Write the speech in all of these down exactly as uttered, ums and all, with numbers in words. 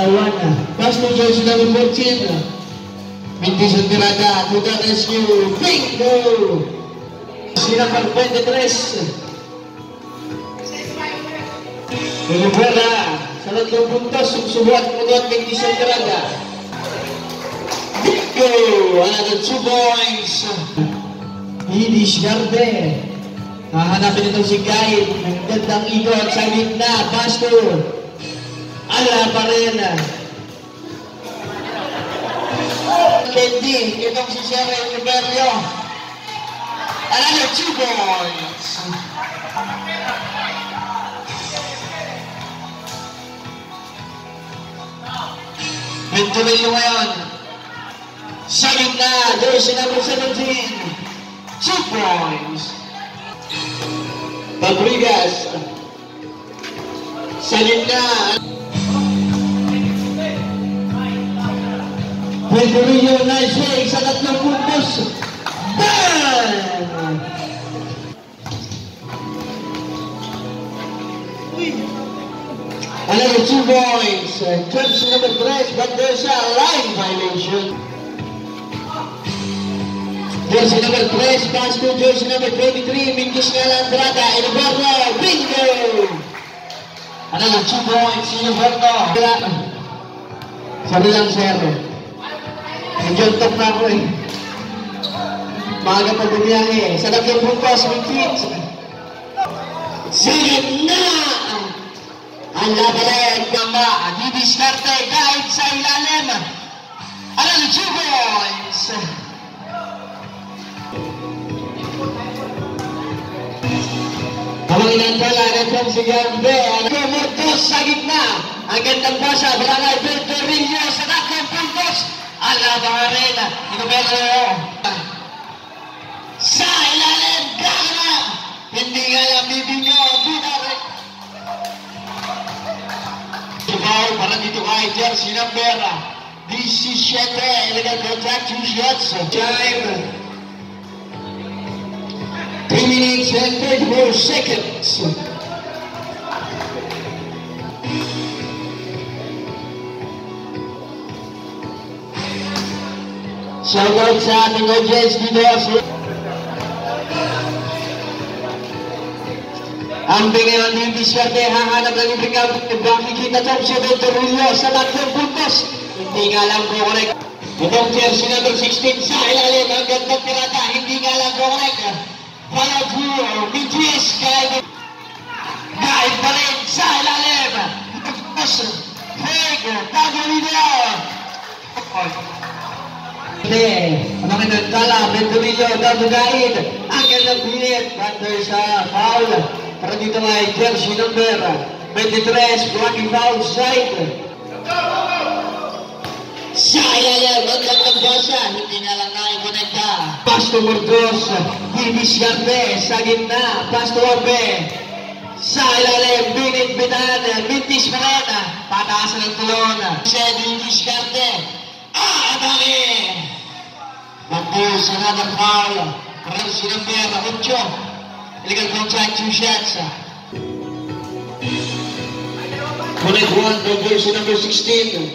Taiwan. Pass to jersey number fourteen. Vintage Andrada to the rescue. Bingo! Si number twenty-three. Oliveira. Sa tatlong puntos, susubuan mo doon Vintage Andrada. Bingo! Another two points. Yiddish Garde. Hahanapin ito si Guide. Nagdandang ikot sa gitna. Pass to Ala pa rin. Kendi, itong si Sierra Oliverio. Another two points. Venturillo ngayon. Sa gitna, jersey number seventeen. Two points. Rodriguez. Sa gitna. Venturillo, nice shake sa tatlong puntos. Bang! Another two points. Jersey number three, but there's a line violation. Jersey number three, pass to jersey number twenty-three, Vintage Andrada, Iliberto, bingo! Another two points, Iliberto. Sabi lang, sir. Nandiyantok na ako eh. Maaga pa bumiyahe. Sa tatlong puntos, Vintage. Sige na! Ang labalag kama, didiskarte kahit sa ilalim. Another two points. Habang inantala, nagpang si Gambe. Kumurtos sa gitna. Ang gandang basa, Barangay Venturillo sa tatlong puntos. Ala Barrena, Inubero. Sa ilalim, Gana. Hindi nga yung bibinyo, Pinare. Subaw, para dito kay jersey number seventeen. Illegal contact, two shots. Time. three minutes and thirty-four seconds. Shout out sa ating audience dito. Ang bingayon ng diskarte, hahanap ng ibigay. Bakikita ito si Venturillo sa tatlong puntos. Hindi nga lang correct. Itong jersey number sixteen sa ilalim. Ang gandang pirata, hindi nga lang correct. Para to Vintage Guide. Guide pa rin sa ilalim. Craig Tagliano. Hindi. Ang kinagkala, Venturillo, double guide. Ang gandang pilit. Bander sa foul. Para dito ay jersey number twenty-three. Blocking foul side. Sa ilalim, ang gandang basa. Hindi na lang naikonekta. Pass to Murdos. Yiddish Garde sa gitna. Pass to Orbe. Sa ilalim, binit-bitan. Vintage Marena. Pataasan ng tulon. Sa Yiddish Garde. Ah, abaki! Mabus, another foul. Jersey number eight. Illegal contact, two shots. Connect one to jersey number sixteen.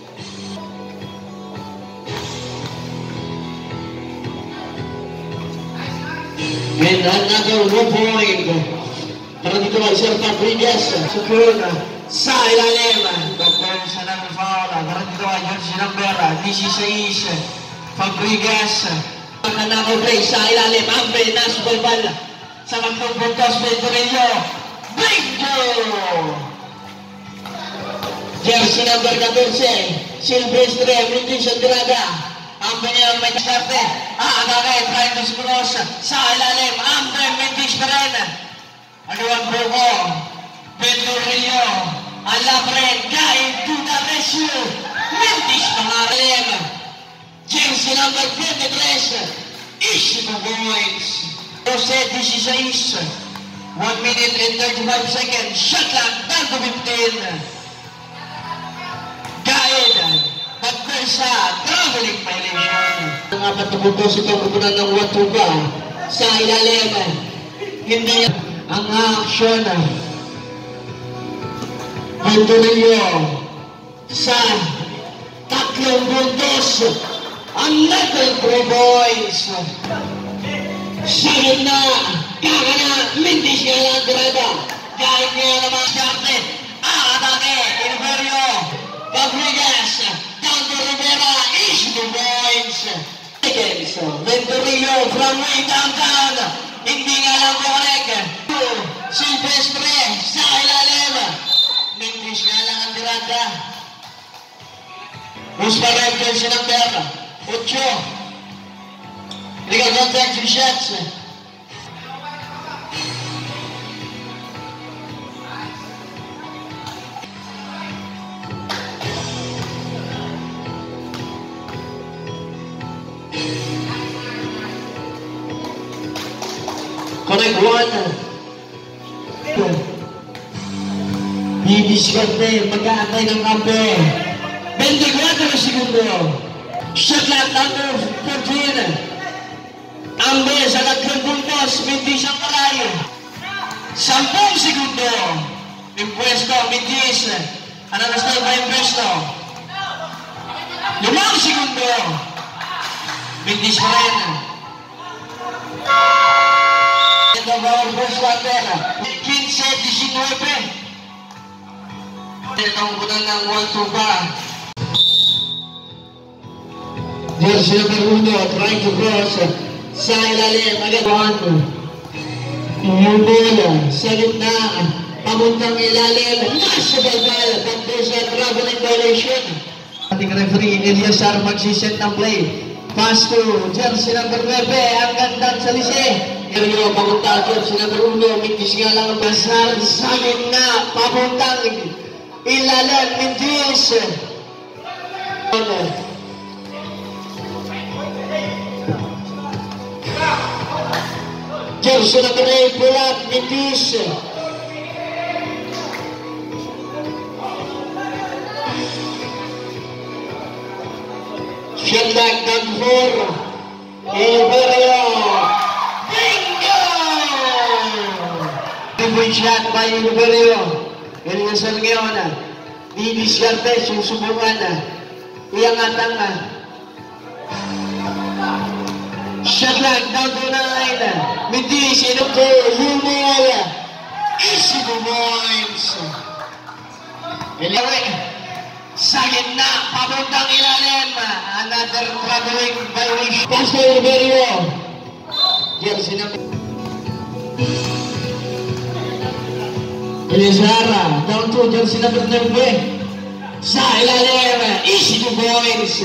And another one point. Para dito ay Sir Fabregas. Sukun sa ilalim. Doctor sa number foul. Para dito ay jersey number sixteen. Fabregas. Ang nakaplay sa ilalim. Ambe na subal sa tatlong puntos, Venturillo. Bingo! Jersey number fourteen, Silvestre, Vintage Andrada. Ambe niya may diskarte. Ah, agagay, trying to cross sa ilalim. Ambe, Vintage Marena. Aluan Bogo. Venturillo. Alabren, guide to the rescue. Vintage Mangarim. Jersey number twenty-three, issue the points. Jose sixteen, one minute and thirty-five seconds. Shot clock down to fifteen. Guide, but there's a traveling violation. Ang apat na puntos itong kupunan ng Watuga sa ilalim. Hindi ang action. Venturillo. sa tatlong puntos. Another three points. Sagad na, kaka na, Mendes nga lang Andrada. Kahit nga naman Sarte, aatake, Ilverio, Fabregas, down to Rivera, is two points. Seconds, Venturillo from way downtown, hindi nga lang correct. Silvestre, sa ilalim, Mendes nga lang Andrada. Musparem, jersey number ocho. Legal contact with shots. Connect one. Didiskarte, mag-aantay ng kampe. twenty-four segundo. Shot clock number fourteen. Ambe sa tatlong puntos, Mendes ang karay. Sampung segundo. Impuesto, Mendes. Another style by Impuesto. Limang segundo. Mendes pa rin. Ito ba ang first quarter? fifteen nineteen. Ito ang bunang ng one two pa. Jersey number uno, trying to cross. Sa ilalim, agad one. Yung bola, sa gitna, pamuntang ilalim, nasa balbal, back sa traveling violation. Ating referee, Eliasar, magsiset ng play. Pass to jersey number nine, ang gandang sa lise. Ilverio, pamuntang jersey number uno, Mendes nga lang ang pasar, sa gitna, pamuntang ilalim, Mendes. Jersey number eight, pull up, Mendes. Shot back, number four, Ilverio. Bingo! Two-point shot by Ilverio. Eliasar ngayon, didiskarte, susubukan na. Iangatan na. Shot clock down to nine. Mendes in up to Humor. Easy two points. Ilverio. Sa gitna, papuntang ilalim. Another traveling violation. Pass to Ilverio. Jersey number. Eliasar down to jersey number nine. Sa ilalim. Easy two points.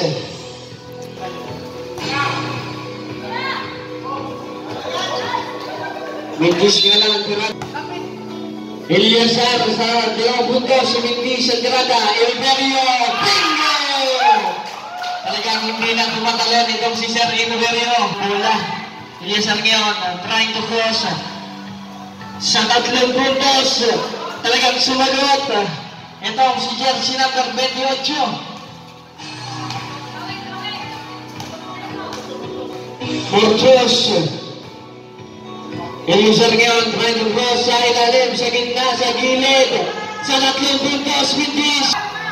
Mendes nga lang ang tirada. Eliasar sa dalawang puntos, si Mendes ang tirada. Ilverio, bingo! Talagang hindi na tumatalon itong si Sir Ilverio. Wala. Eliasar ngayon, trying to cross. Sa tatlong puntos, talagang sumagot. Itong si jersey number twenty-eight. Fortress. Eliasar ngayon, trying to cross sa ilalim, sa gitna, sa gilid, sa tatlong puntos, Mendes.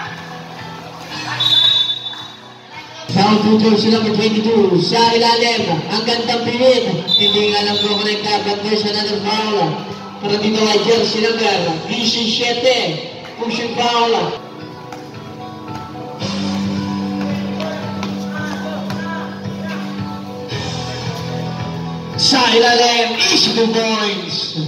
Foul to jersey number twenty-two, sa ilalim, ang gandang pilit, hindi nga lang po konekta, but there's another foul. Para dito ay jersey number seventeen, pushing foul. Sa ilalim, is two points.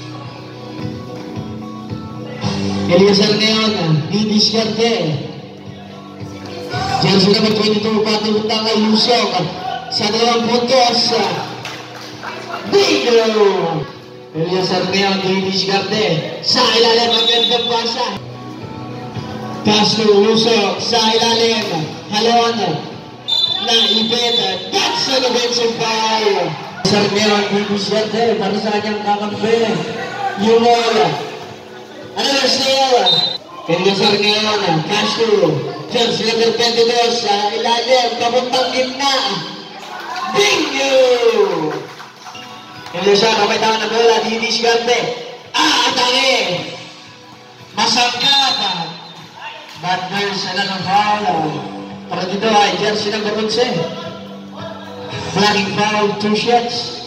Eliasar ngayon, didiskarte. Jersey number twenty-two, patulutang kay Lusok. Sa dalawang puntos. Bingo! Eliasar ngayon, didiskarte. Sa ilalim, ang gandang pasa. Pass to Lusok. Sa ilalim, halon. Na ipit. That's an offensive foul. Eliasar ngayon, didiskarte. Para sa kanyang kakampi. Humor. Another steal. Eliasar ngayon, pass to jersey number twenty-two. Sa ilalim, papuntang gitna. Bingo! Eliasar, kapay tawag na bola, didiskarte. Ah, atake! Masangkap! But there's another foul. Para dito ay jersey number eleven. Flagging foul, two shots.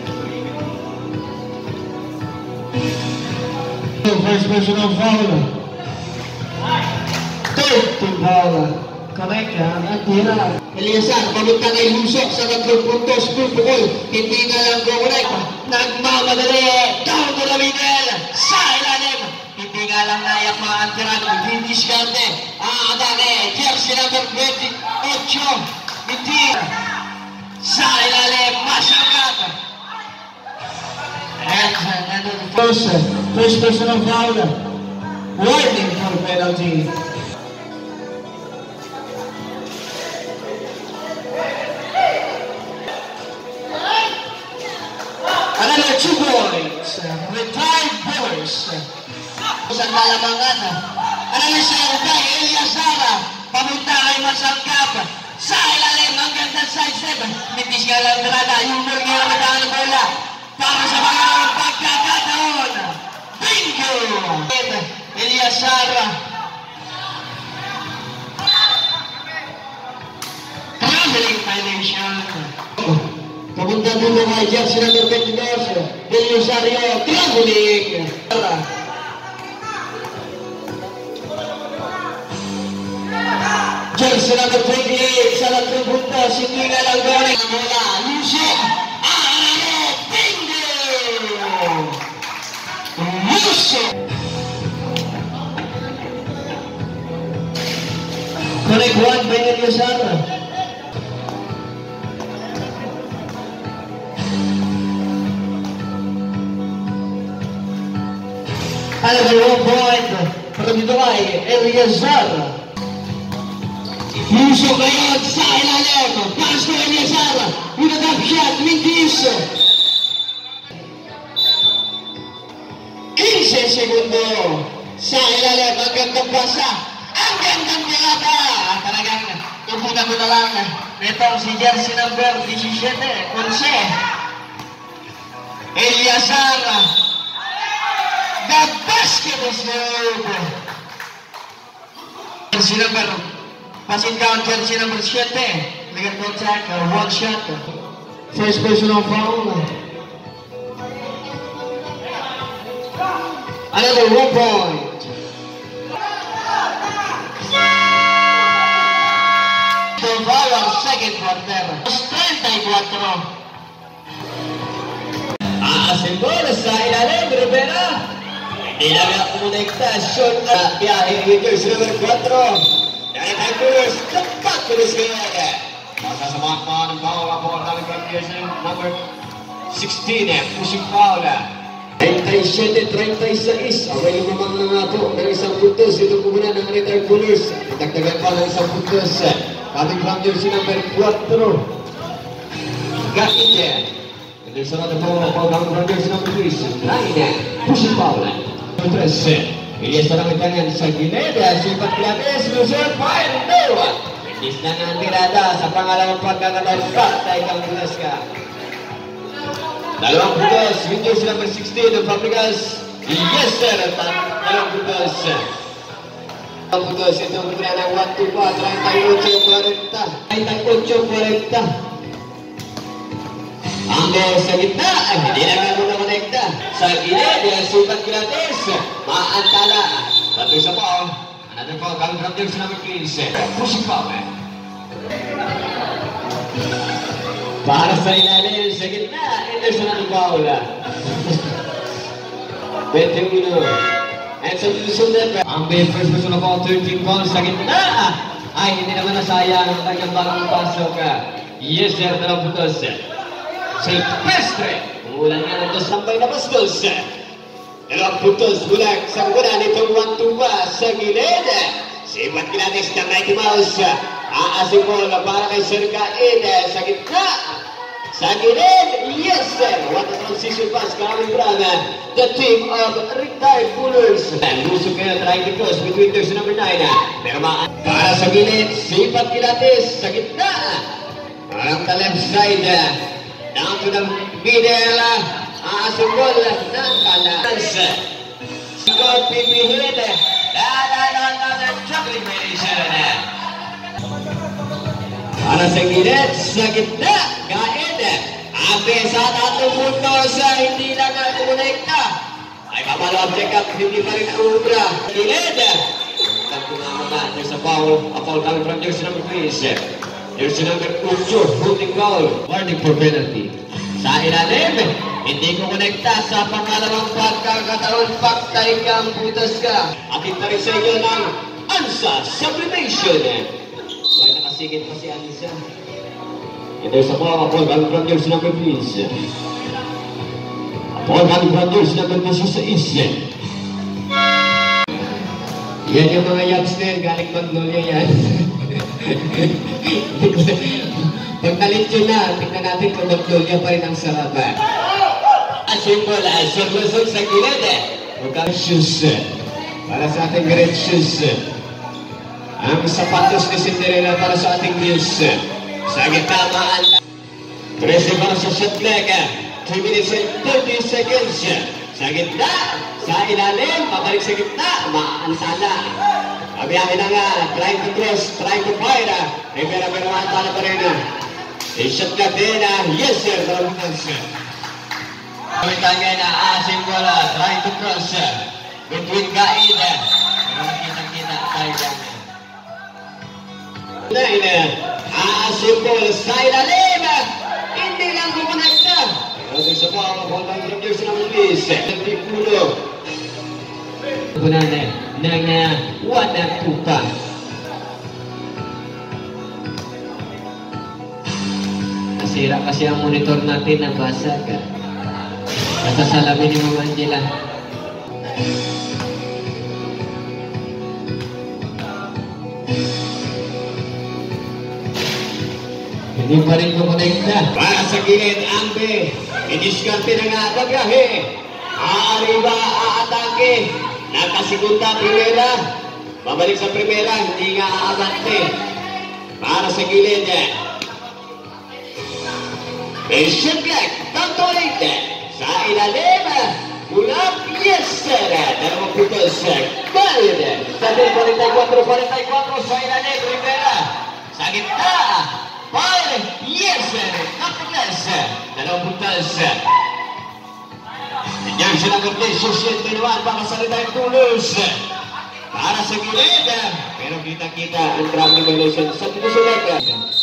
First personal foul. Third team foul. Correct, ha? At tira. Eliasan, pamunta kay Lusok sa tatlong puntos. Pupukol. Hindi nga lang correct. Nagmamadali. Down to the middle. Sa ilalim. Hindi nga lang nayak mga antiran. Hindi diskarte. Aatake. Jersey number twenty-eight. Hindi. Sa ilalim. Masyarakat. And another first. First personal foul. Warning for penalty. Another two points. Retired bowlers. Sa lalamangan. Another serve by Eliasara. Pamunta kay Masangkap. Sa ilalim ang gandang side step. Nipis nga lang drada. Humor nga lang ang bola. Para sa mga pagkakataon. Bingo! Eliasara. Traveling violation. Pamunta dulu kay jersey number twenty-two. Del Rosario. Traveling. Jersey number twenty-eight. Sa latrong puntos. Hindi nga lang goreng. Bola. Lusok. Ano? Bingo! Lusok. Correct one by Eliasara. Another one point. Para dito ay Eliasara. Lusok ngayon sa ilalim. Pass to Eliasara. With a top shot. Mintis. fifteen segundo. Sa ilalim. Ang gandang basa. Ang gandang nilata. Talagang tupunan ko na lang. Itong si jersey number seventeen. eleven. Eliasara. The basket is good. Jersey number passing down, jersey number seven. Legal contact, uh, one shot. First personal foul. Another one point. The foul, second quarter. thirty-four. Aasin bola sa ilalim, Rivera. Hindi na nga kumonekta. Shot at biyahe ni jersey number four. Dari Tigers, tepat tulis kaya. Masa semangat mga ng foul ako ang jersey number sixteen. Pushing foul. thirty-seven thirty-six. Away lumamang na nga po ng isang puntos. Ito kumuna ng retired bowlers. Dagdagan pa ng isang puntos. Coming from jersey number four. Gakit. There's another ball coming from jersey number three. nine. Pushing foul. three. Eliasara may tangan sa gilid. Sipat Pilates. Luzon. Fire. No. Indis na nga ang tirada sa pangalawang pagkakataon. Patay kang bulas ka. Dalawang putos. Windows number sixteen ng Fabricas. Yes sir. Dalawang putos. Dalawang putos. Ito ang pagkira ng one two pa. thirty-eight forty. thirty-eight forty. Ang ball sa gitna. Hindi na nga muna konekta. Sa gilid. Sipat Pilates. Maantala. Satu sa ball. Another ball coming from jersey number fifteen. Pushing foul. Para sa ilalim sa gitna. There's another foul. twenty-one. And sa susunod. Ang first person of all thirteen balls sa gitna. Ay hindi naman nasayang ang kanyang bagong pasok. Yes sir. Dalawang putos. Silvestre. Umulan nga ng sambay na bastos. Dalawang putos mula sa una nitong one two pa sa gilid. Sipat Pilates ng Mighty Mouse. Aasing bola para kay Sir Kaid sa gitna. Sa gilid, yes sir. What a transition pass coming from the team of retired bowlers. Lusog kayo trying to cross between jersey number nine. Pero para sa gilid, Sipat Pilates sa gitna. Parang the left side. Down to the middle. Aasing bola ng kalas. Sikot pipihid. And another juggling variation. Para sa gilid, sa gitna, Gaid. Abe sa tatong punto sa hindi na nakakonekta. Ay papalawag check up, hindi pa rin ubra. Gilid. Tagpunamaman niya sa foul. A foul coming from jersey number three. Jersey number two, holding foul. Warning for penalty. Sa ilalim, hindi ko konekta sa pangalawang pagkakataon. Paktay kang putas ka. Akin pa rin sa inyo ng Ansa Sublimation. Why nakasigit pa si Ansa? Ito sa mga Paul coming from jersey number three. Paul coming from jersey number sixteen. Yan yung mga youngster, galing Magnolia yan. Pag nalitsyo na, tignan natin kung Magnolia pa rin ang sarapan. Asimbol, asimbol sa gilid eh. Huwag shoes. Para sa ating great shoes. Ang sapatos ni Cinderella para sa ating news. Sa gitamaan. Trece para sa shot leg. two minutes and thirty seconds. Sa gitna. Sa ilalim. Pabalik sa gitna. Maaantala. Kabiyahin na nga. Trying to cross. Trying to fire. Rivera pero maantala pa rin. I-shot leg din. Yes sir. Talagang sir. Kabitan nga na asim bola. Trying to cross. Between Gaid. Pero nakita-kita tayo dyan. Nine, asim bola sa ilalim. Hindi lang kumonekta. Pero sa mga bola ng jersey ng Luis. Nagpipulo. Punan ng one and two pa. Nasira kasi ang monitor natin na basag. Nasa salamin ni Mama Angela. Hindi pa rin kumonekta. Para sa gilid, Ambe. Iniskarte na nga bagahe. Aariba, aatake. Nakasigunda, primera. Babalik sa primera, hindi nga aabante. Para sa gilid. Shotleg, tantolit. Sa ilalim. Ulap, yes sir. Dalawang putos. Valid. Sa forty-four, forty-four sa ilalim, primera. Sa gitna. Fire! Yes, sir! Napitas! Dalawang puntas. Yan siya ng Susyet Minuan para sa Ritay Tulos. Para sa gilid. Pero kita-kita ang grabe violation sa tinusulat.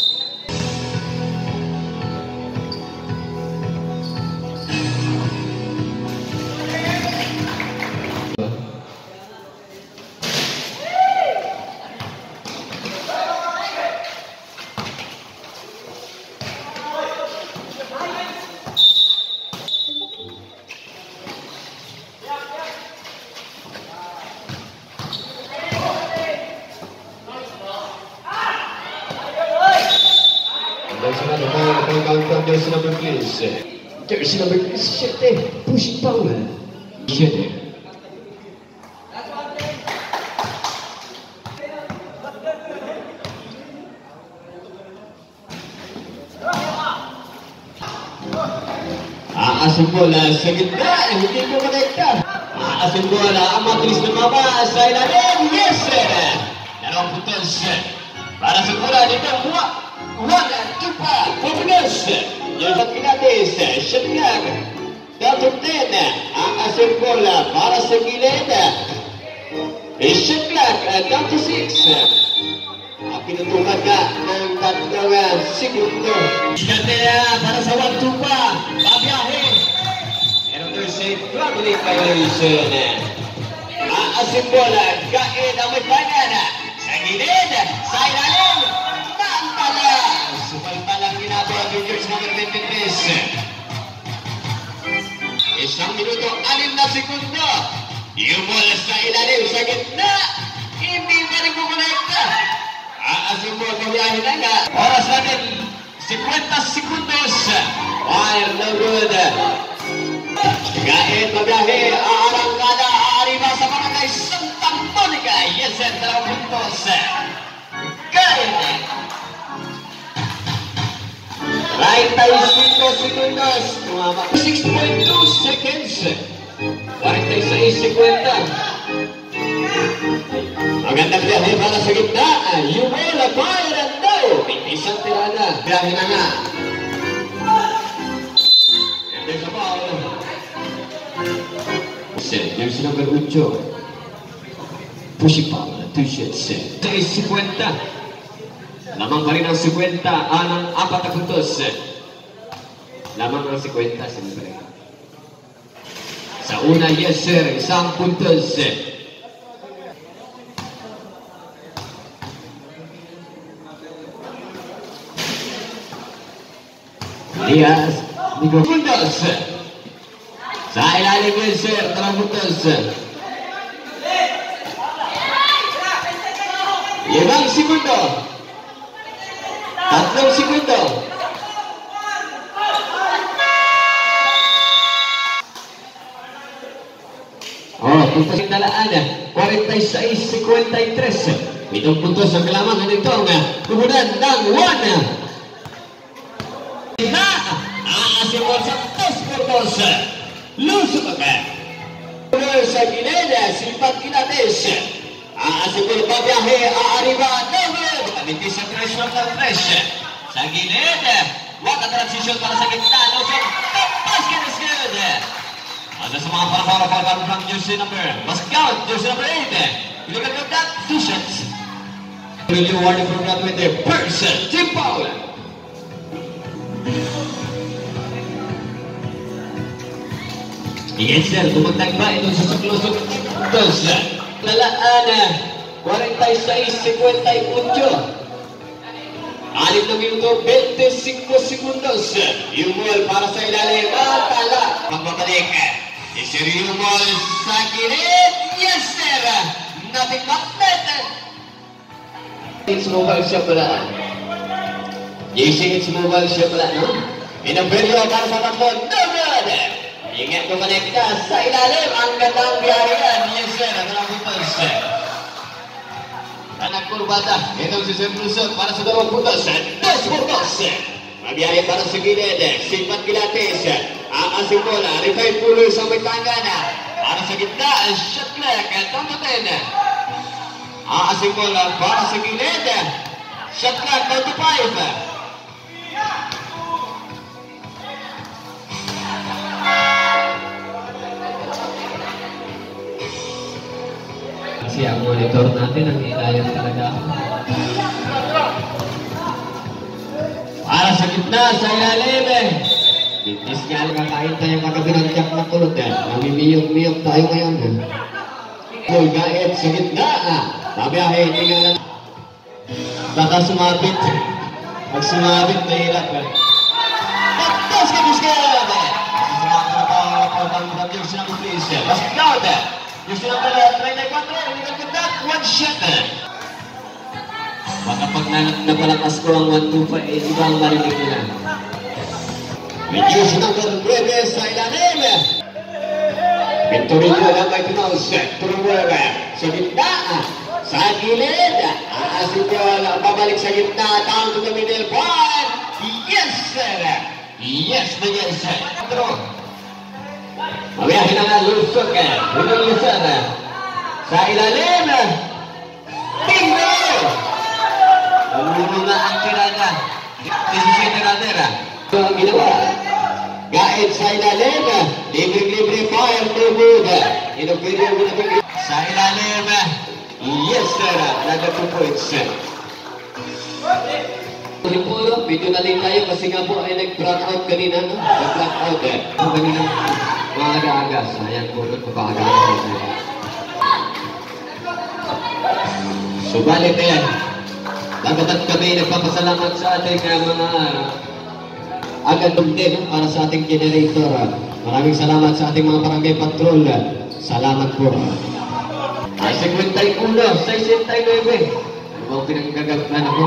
Jersey number please. Jersey number please. Siete. Pushing power. Siete. Aasong bola sa gitna. Hindi ko konekta. Aasong bola. Ang mabilis na mama sa ilalim. Yes sir. Dalawang putos. Para sa bola dito. Buwa. One, two pa, Popinos, yung pagkinatis, shot lang, down to ten, aasong bola para sa gilid, shot lang, down to six, pinutukan ka ng tatlong segundo. Iskatera para sa one, two pa, pabiyahe, pero there's a traveling violation, aasong bola, Gaid ang may pangan, sa gilid, sa ilalim, Sumalpalang ginagawa ng Rangers number twenty-three. Isang minuto, anim na segundo. Yung bola sa ilalim, sa gitna. Hindi pa rin kumonekta. Aasing mo, kabiyahin na nga. Oras natin, fifty segundos. Fire, no good. Gaid, mabiyahe, aarangkada, aariba sa barangay Santa Monica. Yes, sir, dalawang puntos. Gaid. thirty-five segundos. six point two seconds. forty-six fifty. Magandang biyahe para sa gitna. Yumola, fire and no. Isang tirada. Biyahe na nga. And there's a ball. Set. There's number eight. Pushing ball. Two shots. seis fifty. Lamang pa rin ang fifty. Anang apat na puntos. Lamang ang fifty, siyempre. Sa una, yes sir. Isang puntos. Diaz, Nico puntos. Sa ilalim yun sir, talang puntos. Limang segundo. Tatlong segundo. Oh, puntos yung dalaan. forty-six fifty-three. Itong puntos ang kalamangan nitong kubunan ng one. Na aasipon sa dos puntos. Lusok ka. Sa Gineda, Sipat Ginates. Aasipon pa biyahe, aariba, David. Kamitis sa presyon ng fresh. Sa Gineda, waka transition para sa gitna. Lusok, basket is good. Ada sa mga para-para-para ng jersey number. Mas count, jersey number eight. You look at that, two shots. Really warning from that with the person, Jim Paul. Yes sir, tumagtag ba ito sa saklusok? Dos. Lalaan, forty-six fifty-eight. Anim na minuto, twenty-five segundos. Yumol para sa ilalim. Matala. Magbabalik. Sir Yumol sa gilid. Yes sir. Nothing but net. It's mobile siya pala. J C, it's mobile siya pala, no? Inabelyo para sa tatlo. No good. Ingat kumonekta sa ilalim. Ang gandang biyarian. Yes sir. Ang gandang puntos. Anak kurbata. Ito si Sir Brusok para sa dalawang puntos. Dos puntos. Mabiyari para sa gilid. Sipat Gilates. Aasing bola. Revive pulo sa may tanggana. Para sa gitna. Shot clock. Tamputin. Aasing bola para sa gilid. Shot clock. twenty-five. Kasi ang monitor natin ang inayos talaga. Para sa gitna, sa ilalim eh. Bitis nga lang kakain tayo kagabi ng tiyak na kulot eh. Namimiyok-miyok tayo ngayon eh. Full gaet sa gitna ah. Pabiyahe, tingnan lang. Baka sumabit. Pag sumabit, mahirap eh. Pagtas ka biskad eh. Sumakot ako ng jersey ng police eh. Baskot eh. Jersey ng thirty-four, illegal conduct, one shot eh. Baka pag napalakas ko ang one two five, eh, iba ang marinig nila. May jersey ng nine sa ilalim. Pinturin nyo lang may tumaus. Turuwebe. Sa gitna. Sa gilid. Aasin nyo. Babalik sa gitna. Down to the middle point. Yes, sir. Yes, na yes, sir. Mabiyahin na nga lusok. Unang lusok. Sa ilalim. Bingo! Umuno na ang tirada. Desisyon tiradera. Ito ang ginawa. Gaet sa ilalim. Libre-libre fire to good. Inopilyo mo na pag- Sa ilalim. Yes, sir. Naga two points. Yung po, video na din tayo kasi nga po ay nag-black out kanina, no? Nag-black out eh. Kanina, mga aga-aga. Sayang po, nagpapakaga-aga. Subalit yan. Dapat kami nagpapasalamat sa ating uh, mga agad din para sa ating generator. Maraming salamat sa ating mga barangay patrol. Salamat po. Ay, fifty-one, sixty-nine. Ano bang pinagkagaglan ako?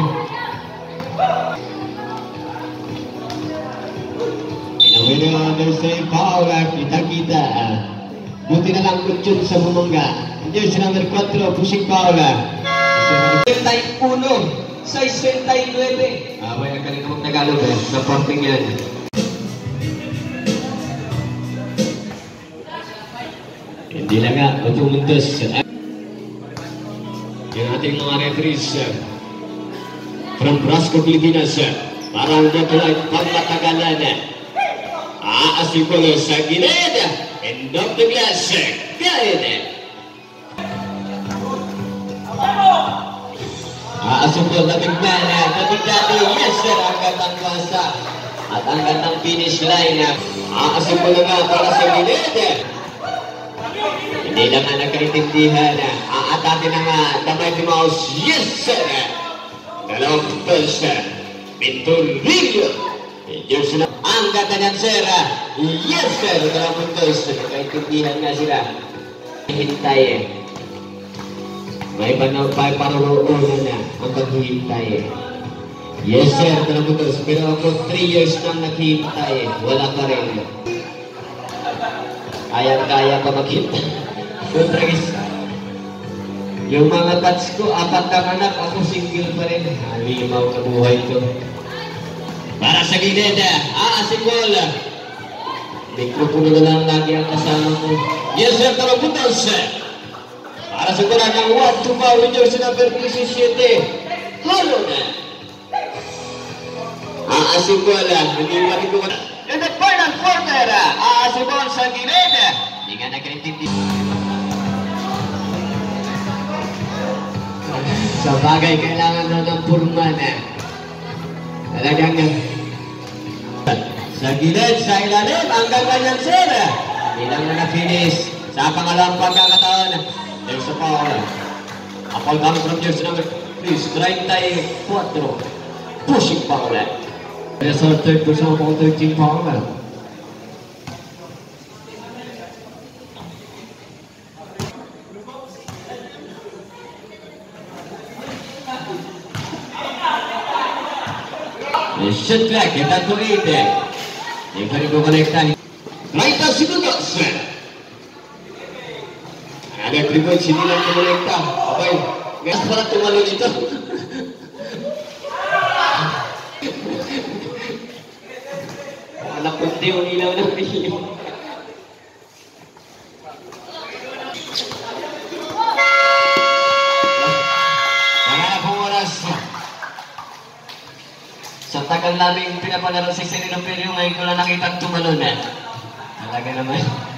Inawin na under say Paula, kita-kita. Buti na lang kutsyon sa bumangga. Jersey number four, pushing Paula. fifty-one, sixty-nine. Ah, may kanina mong Tagalog eh. Supporting yan. Hindi lang nga, ocho muntos. ating mga referees from Brasco, Pilipinas. Parang dito ay pagmatagalan. Aasipol sa gilid. End of the glass. Gilid. Aasipol na bigman. Nabigdado. Yes sir. Ang gandang kuwasa. At ang gandang finish line. Aasipol na nga para sa gilid. Hindi lang nga nagkaintindihan. Aatake na nga the Mighty Mouse. Yes sir. Dalawang putos. Pinturillo. Jersey na. Ang ganda ng sir. Yes sir. Dalawang putos. Nagkaintindihan nga sila. Hintay eh. May panuruunan na ang paghihintay eh. Yes sir. Dalawang putos. Pero ako three years nang naghihintay eh. Wala pa rin. Kaya-kaya pa maghintay. Guys, yung mga bats ko, apat ang anak, ako single pa rin. Halimaw na buhay ko. Para sa gilid, aasipol. Mikropono na lang lagi ang kasama ko. Yes sir, talong putos. Para sa kulang ng one to five with jersey number seventeen. Halo na. Aasipol, hindi pa rin ko. In the final quarter, aasipol sa gilid. Hindi nga nagkaintindi. Sa bagay, kailangan na ng purman eh. Talagang sa gilid, sa ilalim, hanggang ganyan sir. Bilang na na-finish sa pangalawang pagkakataon. There's a foul. A foul coming from jersey number please, thirty-four. Pushing foul. There's a third person of thirteen foul. Shot clock, kita tuloy ite. Hindi pa rin kukonektan. treinta segundos. Agak ribet, sini lang kumonekta. Okay, gas para tumalo dito. Anak kunti, unilaw ng pilim. Sa tagal namin pinapalaro sa Senilong Peryo, ngayon ko lang nakita tumalon eh. Talaga naman.